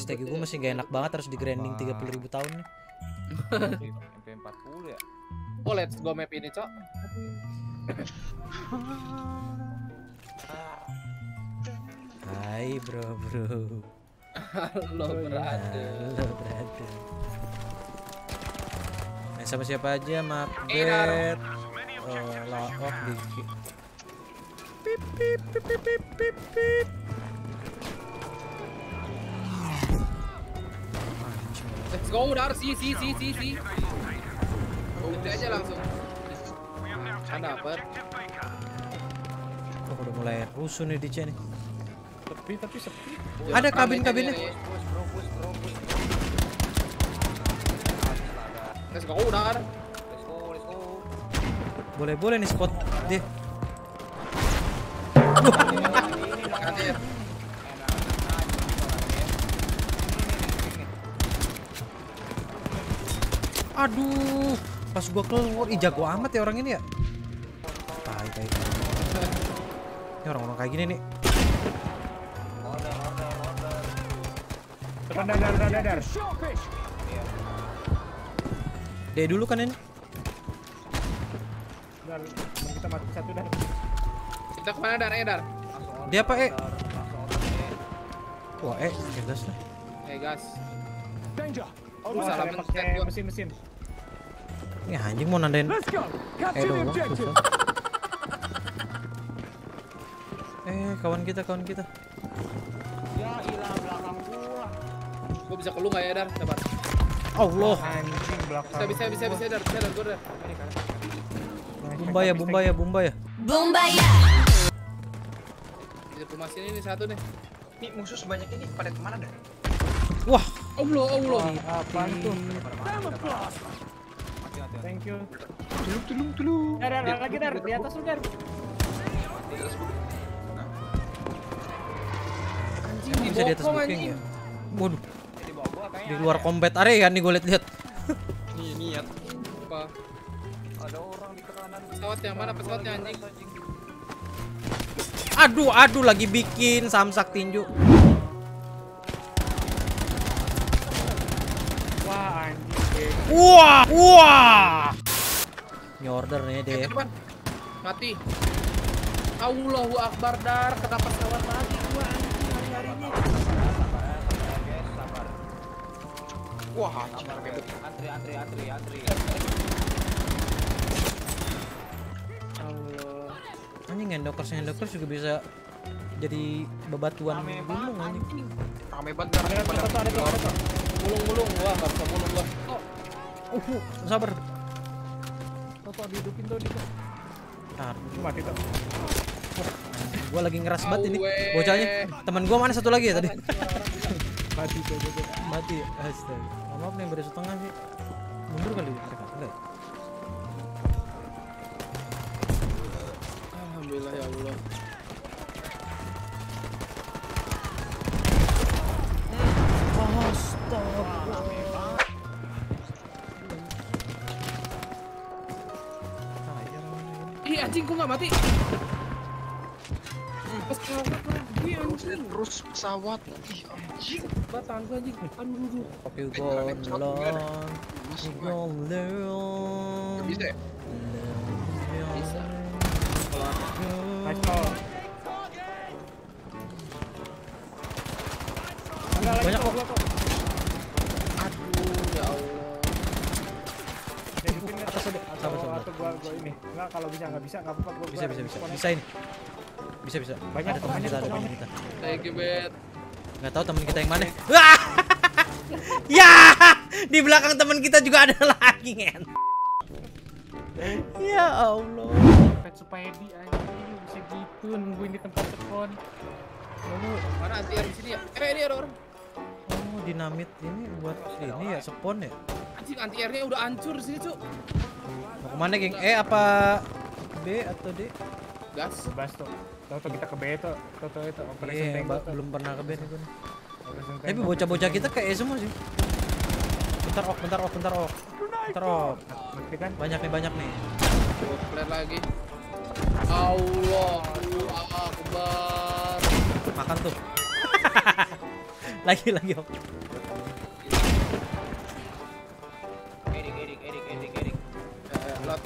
STG gue masih gak enak banget, harus di grinding 30.000 tahun nih. MP40 ya. Oh, let's go map ini, Cok. Hai bro. Halo, brother. Halo brother. Main sama siapa aja, Enar. Mapbet. Laok dikit. Pip pip pip pip pip pip pip. Let's go, Dar. Si. Ganti aja langsung. Kan dapet. Oh, udah mulai rusuh nih di nih. Tapi sepi. Ada kabin-kabinnya. Let's go, Dar. Let's go. Boleh nih spot deh. Kadir. Aduh, pas gua keluar, jago amat ya orang ini ya. Tai. Ini orang-orang kayak gini nih. Dadar. Dia dulu kan ini. Dar, kita mati satu dah. Kita kemana, Dar? Dar. Dia apa Wah, gas lah. Gas. Salah pakai mesin. Ini anjing mau nandain. Doang susah. Kawan kita. Ya ilah belakang gua. Gua bisa keluar nggak ya, Dar? Sabar. Allah. Anjing belakang. Bisa, Dar. Bisa, Dar. Gua, Dar. Bumbaya. Bumbaya. Di rumah sini nih satu nih. Nih musuh sebanyak ini pada kemana dah? Wah, Allah. Apaan tuh? Thank you. Tulung. Dar, lagi Dar, di atas lu Dar. ini bisa di atas booking ya. Waduh, Di bawah gua kayaknya. di luar combat area kan nih gue lihat. Nih niat. Apa? Ada orang di kanan. Pesawat yang mana pesawatnya, anjing? Aduh, lagi bikin samsak tinju. Wah, anjing. Wah. Ini order nih deh. Depan. Mati. Allahu Akbar, Dar. Kenapa pesawat mati gua anjing hari-hari ini? Sabar. Wah, antri. Allah. Anjing endokers juga bisa jadi bebatuan gunung anjing. Rame banget Dar. Ada tuh. Mulung. Wah, enggak bisa mulung gua. Sabar. Toto dihidukin tuh di. Mati tuh. Gua lagi ngeras banget ini bocahnya. Teman gua mana satu lagi ya tadi? Mati tuh. Mati. Astaga. Maaf nih baru setengah sih. Mundur kali mereka. Enggak. Alhamdulillah ya Allah. Ih, anjing gua enggak mati. Pesawat lagi anjing. Terus pesawat. Ih, anjing. Batan gua anjing. Aduh. Oke, golong. Bisa ya? Bisa. Ayo. Banyak kok. Aduh, ya Allah. Atas ada. Sabar. Atau gua ini. Enggak, kalau enggak bisa enggak apa-apa gua. Bisa ini. Bisa. Banyak Ada teman kita. Thank you, Bet. Nggak tahu teman kita yang mana. Wah! Ya, di belakang teman kita juga ada lagi, men. Ya Allah. Pet supaya di anjing bisa gitu nungguin di tempat spawn. Mana anti-air di sini ya? Ini ada orang. Oh, dinamit ini buat ini ya spawn ya. Anjing anti-airnya udah hancur di sini, Cuk. Mau kemana, geng? Apa B atau D? Gas. Bebas tuh. Tahu kita ke B tuh. Tahu itu operation Iya, tank tuh. belum pernah ke B nih gue. Operation tank. Tapi bocah-bocah kita kayak semua sih. Bentar ok. Ngerti kan? Banyak nih. Flare lagi. Allahu Akbar. Makan tuh. lagi ok.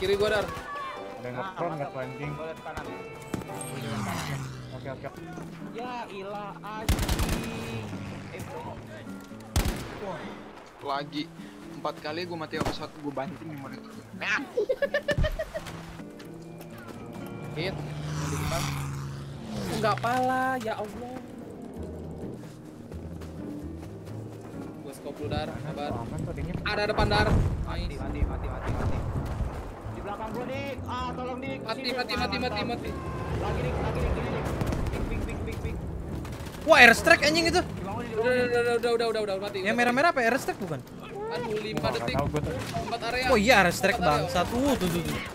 kiri gua dar. Ada yang nge-prone nggak tuh anjing? Boleh kanan. Oke. Ya ilah anjing. Bro. Lagi 4 kali gue mati sama satu, gue banting di monitor. Nah, Hit. Di depan. Enggak pala, ya Allah. Gua scope dulu dar, sabar. Aman tuh adanya. Ada depan dar. Mati. Di belakang gua, Dik. Ah, tolong, Dik. Mati. Lagi, Dik. Ping. Wah, airstrike anjing itu. Udah mati. Yang merah-merah apa airstrike bukan? Aduh, 5 detik. Tahu gua tuh. 4 area. Oh iya airstrike bangsat. Tuh.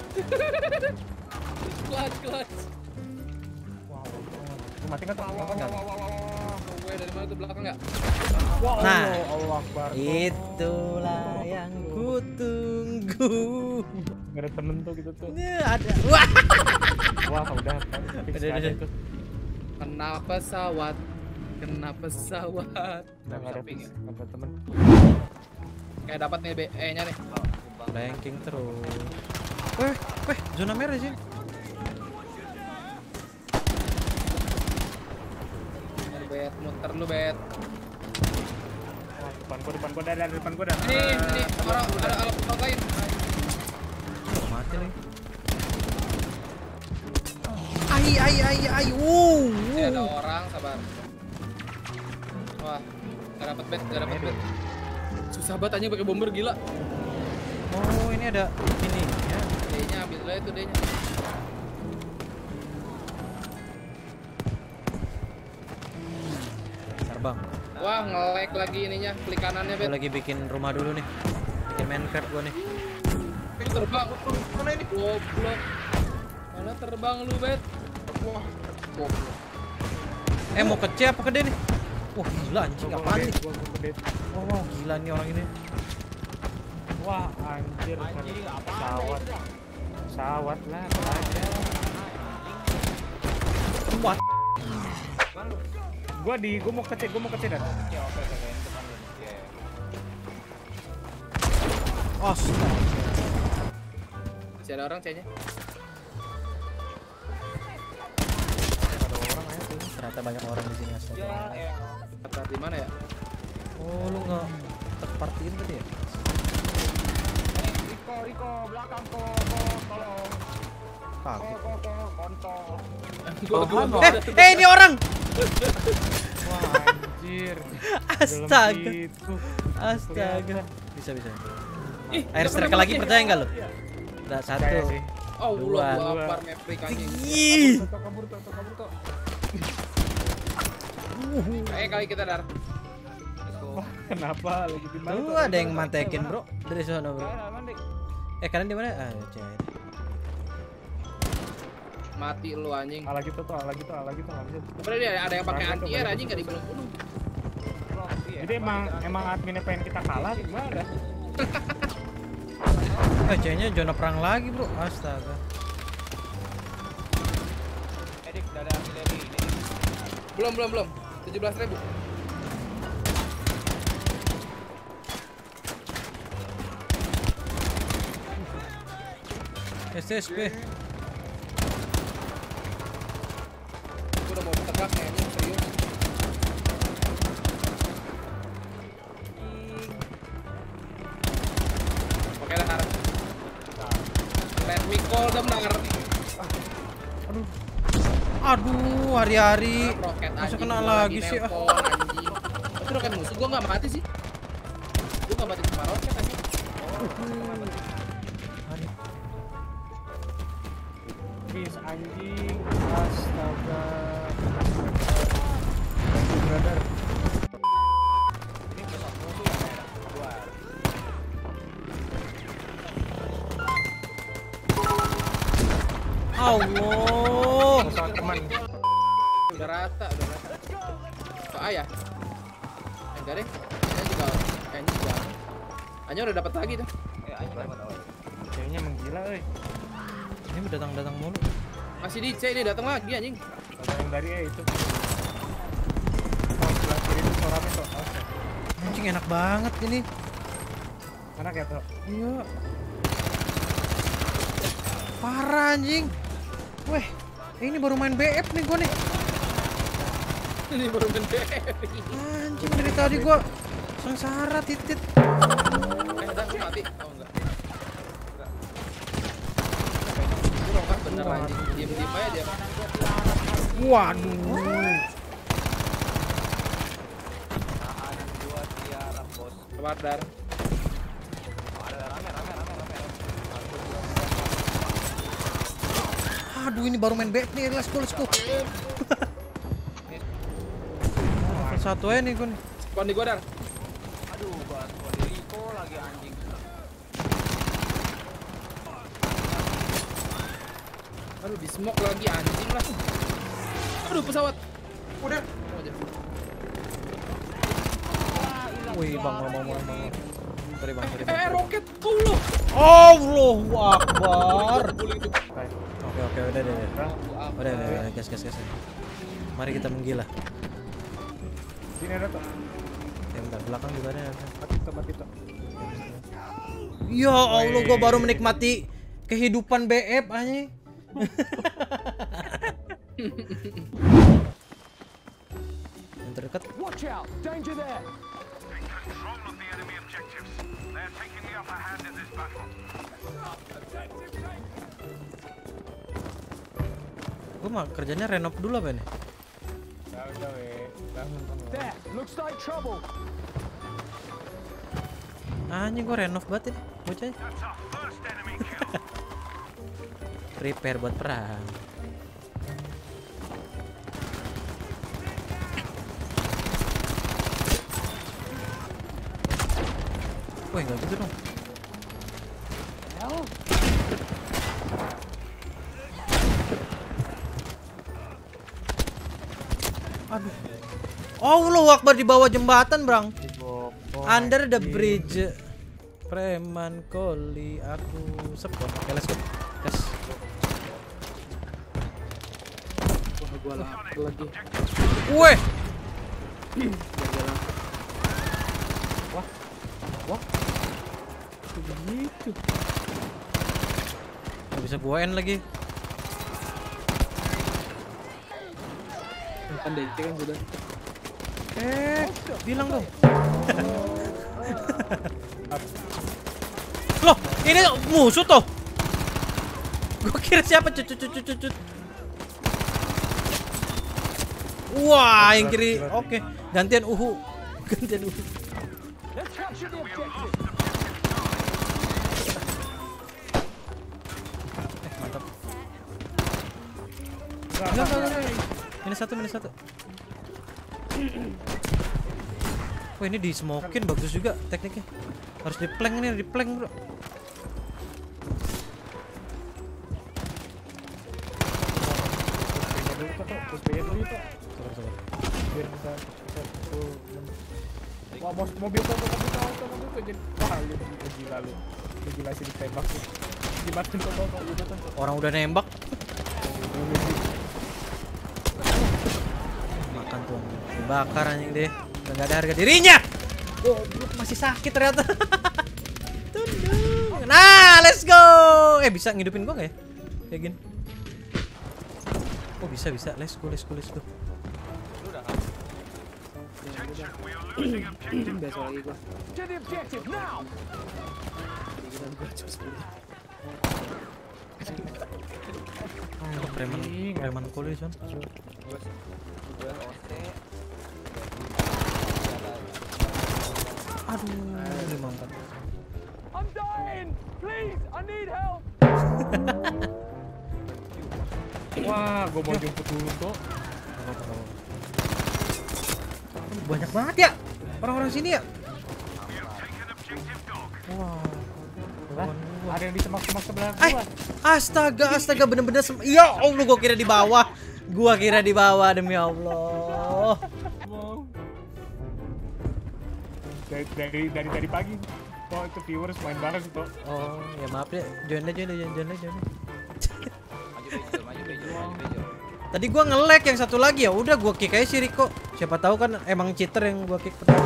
Clutch. Wow. Gua mati nggak tuh? Enggak. Gue dari mana tuh belakang enggak? Wow, Nah. Allah Akbar. Itulah yang kutunggu. Nggak ada temen tuh gitu tuh. Ada. Wah. Wah, udah. Udah. Itu. Kena pesawat. Udah nggak ada fix. Nggak ada temen. Kayak dapat nih E-nya nih. Ranking terus. Weh, zona merah sih. Bet, muter lu bet. Depan gua ada depan gua ada. Ini orang ada alat lain. Mati nih. Ai. Ini ada orang, sabar. Wah, gak dapet bet. Susah banget anjing pakai bomber gila. Oh, ini ada ini ya. D-nya ambil aja tuh D-nya. Terbang. Wah, nge-lag lagi ininya, klik kanannya Gue bet. lagi bikin rumah dulu nih. Bikin Minecraft gua nih. Itu terbang. Mana ini? Goblok. Mana terbang lu bet? wah, goblok. Mau ke C apa ke D nih? Wah, gila anjing apaan nih? Gua gede. Wow, gila nih orang ini. Wah, anjir. Anjing, apa? Pesawat lah, aja. What? Gua mau kecil dah. Ya, oke, depan lu. Iya. Astaga. Masih ada orang C-nya. Ada orang aja tuh. Ternyata banyak orang di sini astaga. Ya. Kata di mana ya? Oh, lu nggak terpartiin tadi ya? Riko, belakang kok, tolong. Kaget. Kontol. Ini orang. Wah, anjir. Astaga. Gitu. Astaga. Bisa. Ih, Airstrike lagi percaya nggak lu? Udah satu. Percaya sih. Oh, Dua. gua apar maprik anjing. Ih. Kabur tuh. Kali kita dar. Wah, kenapa lagi di mana? Tuh ada yang mantekin, Bro. Dari sana, Bro. Aman, Dik. Kalian di mana? Ah, cek. Mati lu anjing. Lagi tuh, nggak bisa. Sebenernya dia ada yang pakai anti-air anjing enggak dibunuh-bunuh. Iya. Jadi emang adminnya pengen kita kalah gimana? C-nya zona perang lagi, Bro. Astaga. Dik, udah ada artileri ini. Belum. 17.000. SSP. Gua udah mau tebak nih anjing serius. Oke dar. Let me call them dar. Aduh, hari-hari. Roket Masa anjing, kena gua lagi sih, ah. nelpon, anjing. Tapi roket musuh gua nggak mati sih. Gua nggak mati sama roket anjing. Bis anjing. Astaga. Brother. Ini besok musuh ya, keluar. Allah. Pesawat teman. Udah rata. Kok ayah? Enggak deh. Kayaknya juga. Hanya udah dapat lagi tuh. Anjing dapat awal. Kayaknya menggila, euy. Ini datang mulu. Masih di C ini datang lagi anjing. Ada yang dari itu. Oh, sebelah kiri itu suaranya tuh. Oke. Anjing enak banget ini. Mana kayak tuh? Iya. Parah anjing. Weh, ini baru main BF nih gua nih. Ini baru main BF. Anjing dari tadi gua sengsara titit. Ada aku mati. Oh enggak. Burung kan bener anjing. Diam-diam aja dia. Waduh. Kepadar. Aduh, ini baru main BF nih. Let's go. Level 1 aja nih gua nih. Spawn di gua, Dar. Aduh, bahas Rico lagi anjing. Aduh, di smoke lagi anjing lah. Aduh, pesawat. Udah. Oh, aja. Wih, Bang, mau. Sorry, Bang. Roket. Allah. Allahu Akbar. Oke, udah. Udah, gas. Mari kita menggila. Sini ada tuh. Ya, bentar, belakang juga ada. Mati tuh. Ya Allah, gua baru menikmati kehidupan BF anjing. Yang terdekat. Watch out, danger there. Gua mah kerjanya renov dulu apa nih? There, looks like trouble. Anjing gua renov banget ini, bocahnya. Prepare buat perang. Wih, nggak gitu dong. Aduh. Allahu Akbar di bawah jembatan, Bang. Under the bridge. Preman koli aku sepon. Oke, let's go. Gas. Gua lapar lagi. Weh. Wah. Begitu. Nggak bisa gua end lagi. Kan DC kan sudah. Bilang dong. Loh, ini musuh toh. Gua kira siapa cut. Wah, yang kiri. Oke, gantian Uhu. Let's capture the objective. Mantap. Enggak. Minus satu. Wah, ini di smokin bagus juga tekniknya. Harus di plank nih, bro. Sabar. Biar bisa wah, mobil tuh jadi wah lu gila sih ditembak tuh. Dimatiin tuh Orang udah nembak. Makan tuh. Dibakar anjing deh. Udah nggak ada harga dirinya. Oh, masih sakit ternyata. Nah, let's go. Bisa ngidupin gua nggak ya? Kayak gini. Oh, bisa. Let's go. Besok lagi gua. To the objective now. Preman koli, Son. Aduh, 54. I'm dying. Please, I need help. wah, gua mau jemput dulu tuh. Banyak banget ya orang-orang sini ya. Wah. Ada yang di semak-semak sebelah gua. Astaga, bener-bener ya Allah, gua kira di bawah. Demi Allah. Dari pagi. Oh, itu viewers main bareng tuh. Oh, ya maaf ya. Join aja. Tadi gua nge-lag yang satu lagi, ya udah gua kick aja si Rico. Siapa tahu kan emang cheater yang gua kick pertama.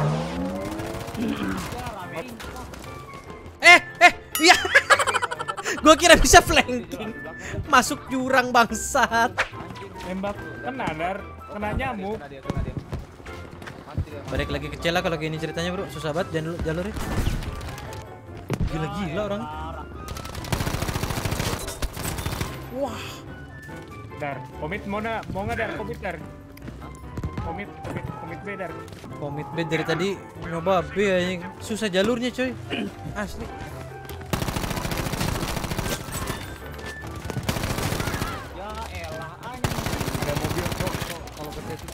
Iya. Gua kira bisa flanking. Masuk jurang bangsat. Nembak kena dar, kena nyamuk. Kena dia. Mati dia. Balik lagi ke Cela kalau gini ceritanya bro, susah banget jalurnya. Gila orang. Wah. Dar, komit mau nggak dar, komit dar. Komit B dar. Komit B dari tadi nyoba B anjing. Susah jalurnya coy. Asli. Ya elah anjing. Ada mobil kok kalau ke situ.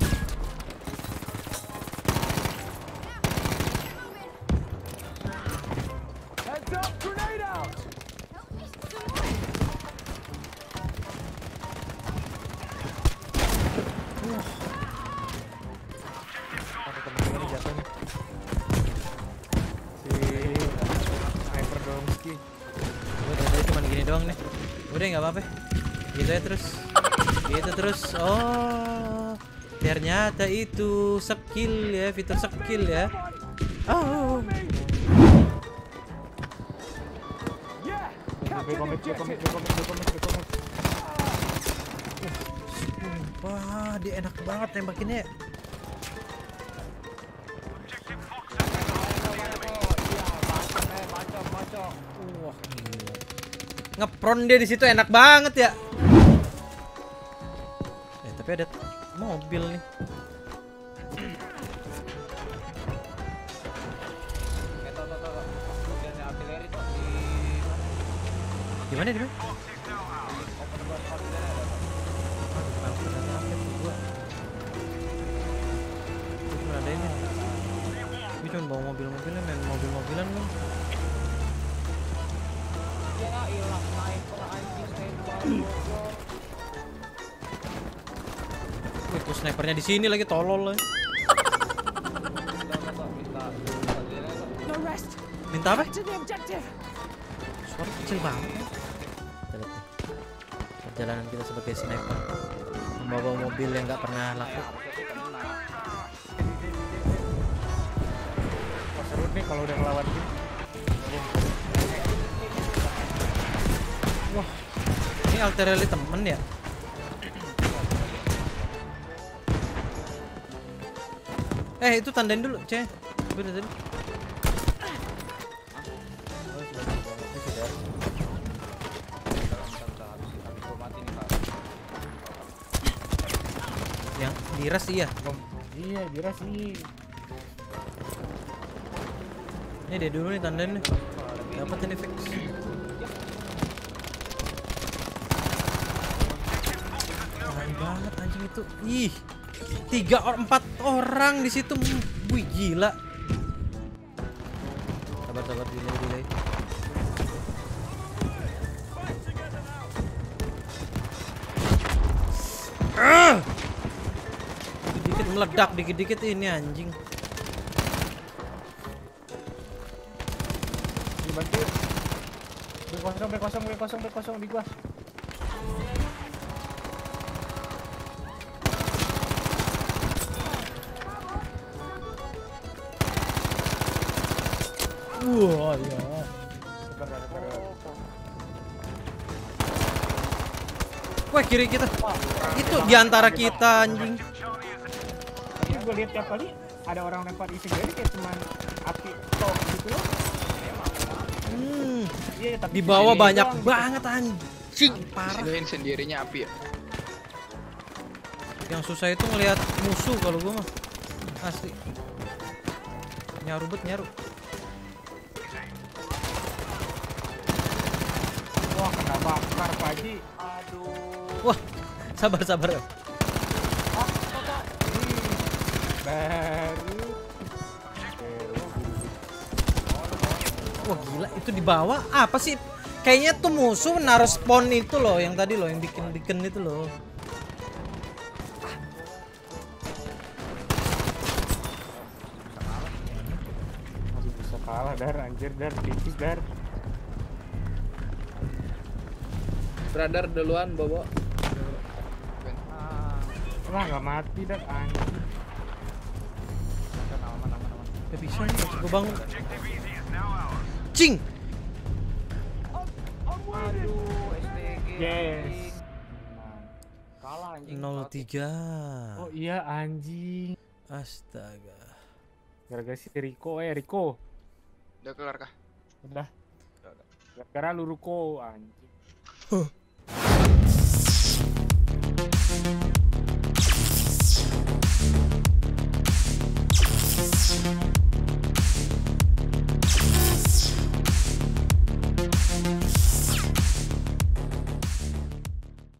Sniper dong Ki. Gue dari tadi cuma gini doang nih. Udah nggak apa-apa. Gitu ya terus. Gitu terus. Oh. Ternyata itu skill ya, fitur skill ya. Oh. Komit. Wah, dia enak banget tembakinnya. Wah, gila. Ngepron dia di situ enak banget ya. Tapi ada mobil nih. Tuh. Dan artileri tuh di Gimana dia? open board artileri ada. Ada ini. Gue cuma bawa mobil-mobilnya, main mobil-mobilan kan. Ya ilah sniper anjing tembak. Wih, tuh snipernya di sini lagi tolol lah. Minta apa? Suara kecil banget. Kita lihat nih. Perjalanan kita sebagai sniper membawa mobil yang nggak pernah laku. Wah, seru nih kalau udah ngelawan tim. Wah, ini Alterelli temen ya? Itu tandain dulu, C. Bener tadi. Yang diras iya. Iya, diras nih. Ini dia dulu nih tandain nih. Dapat ini fix. Keren banget anjing itu. Ih. 4 orang di situ. Wih, gila. Sabar delay. Dikit meledak, dikit-dikit ini anjing. Dibantu. B0 di gua. Wah, iya. Wah, kiri kita. Itu di antara kita anjing. Tapi gue lihat tiap kali ada orang lempar isi jadi kayak cuman api tok gitu loh. Iya, tapi Di bawah sini banyak doang. banget anjing. Parah. Sini sendirinya api ya. Yang susah itu ngelihat musuh kalau gua mah. Asli. Nyaru. Wah, kena bakar Pak Haji. Wah, sabar. Baru. Wah, gila itu di bawah. Apa sih? Kayaknya tuh musuh naruh spawn itu loh, yang tadi loh, yang bikin itu loh. Masih bisa kalah dar, anjir dar, tipis dar. Radar duluan, Bobo. Wah, nggak mati dar, anjir. Aman. Gak bisa nih, gue bangun. Cing. Aduh, STG Yes. Kalah anjing. 03. Oh iya anjing. Astaga. Gara-gara si Rico. Udah kelar kah? Udah. Gara-gara lu Ruko anjing.